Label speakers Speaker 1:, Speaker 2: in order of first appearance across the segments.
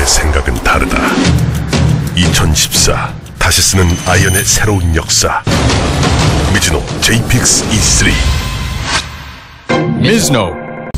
Speaker 1: 생각은 다르다. 2014 다시 쓰는 아이언의 새로운 역사. 미즈노 JPX E3.
Speaker 2: Mizuno.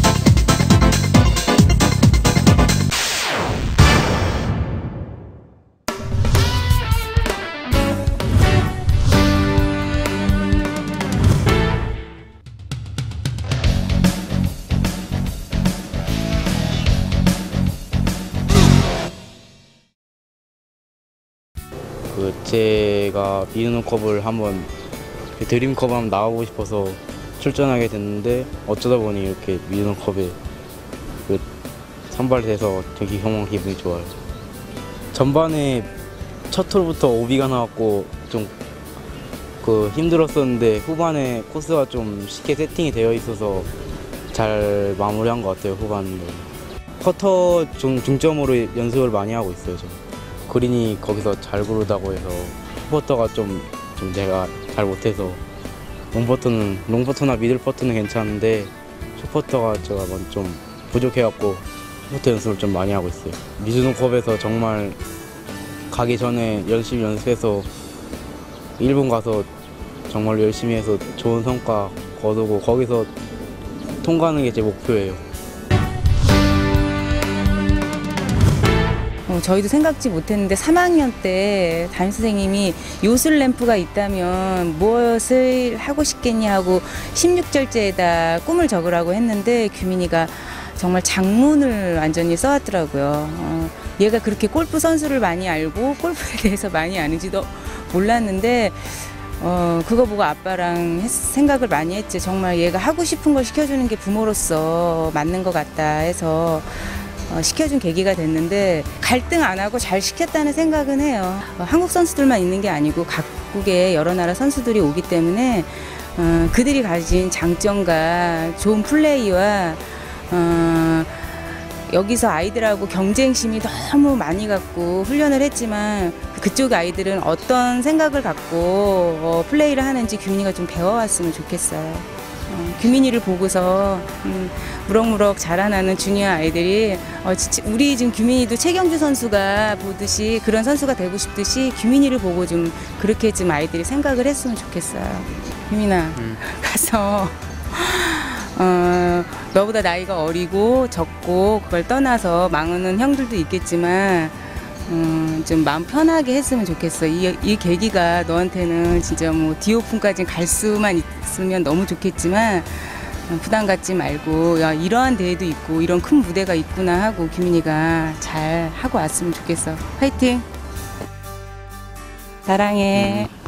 Speaker 3: 제가 미즈노컵을 한번 드림컵을 한번 나가고 싶어서 출전하게 됐는데 어쩌다 보니 이렇게 미즈노컵에 선발돼서 되게 정말 기분이 좋아요. 전반에 첫 홀부터 오비가 나왔고 좀 힘들었었는데 후반에 코스가 좀 쉽게 세팅이 되어 있어서 잘 마무리한 것 같아요. 후반에 퍼터 중점으로 연습을 많이 하고 있어요. 저는. 그린이 거기서 잘 구르다고 해서 퍼터가 좀 제가 잘 못해서 롱퍼터나 미들퍼터는 괜찮은데 숏퍼터가 제가 좀 부족해갖고 숏퍼터 연습을 좀 많이 하고 있어요. 미즈노컵에서 정말 가기 전에 열심히 연습해서 일본 가서 정말 열심히 해서 좋은 성과 거두고 거기서 통과하는 게 제 목표예요.
Speaker 4: 저희도 생각지 못했는데 3학년 때 담임선생님이 요술 램프가 있다면 무엇을 하고 싶겠니 하고 16절제에다 꿈을 적으라고 했는데 규민이가 정말 장문을 완전히 써왔더라고요. 얘가 그렇게 골프 선수를 많이 알고 골프에 대해서 많이 아는지도 몰랐는데 그거 보고 아빠랑 생각을 많이 했지. 정말 얘가 하고 싶은 걸 시켜주는 게 부모로서 맞는 것 같다 해서 시켜준 계기가 됐는데 갈등 안 하고 잘 시켰다는 생각은 해요. 한국 선수들만 있는 게 아니고 각국의 여러 나라 선수들이 오기 때문에 그들이 가진 장점과 좋은 플레이와 여기서 아이들하고 경쟁심이 너무 많이 갖고 훈련을 했지만 그쪽 아이들은 어떤 생각을 갖고 플레이를 하는지 규민이가 좀 배워왔으면 좋겠어요. 규민이를 보고서 무럭무럭 자라나는 주니어 아이들이 우리 지금 규민이도 최경주 선수가 보듯이 그런 선수가 되고 싶듯이 규민이를 보고 좀 그렇게 좀 아이들이 생각을 했으면 좋겠어요. 규민아 가서 너보다 나이가 어리고 적고 그걸 떠나서 망하는 형들도 있겠지만 좀 마음 편하게 했으면 좋겠어. 이 계기가 너한테는 진짜 뭐 디오픈까지 갈 수만 있으면 너무 좋겠지만 부담 갖지 말고 야 이러한 대회도 있고 이런 큰 무대가 있구나 하고 규민이가 잘 하고 왔으면 좋겠어. 화이팅! 사랑해.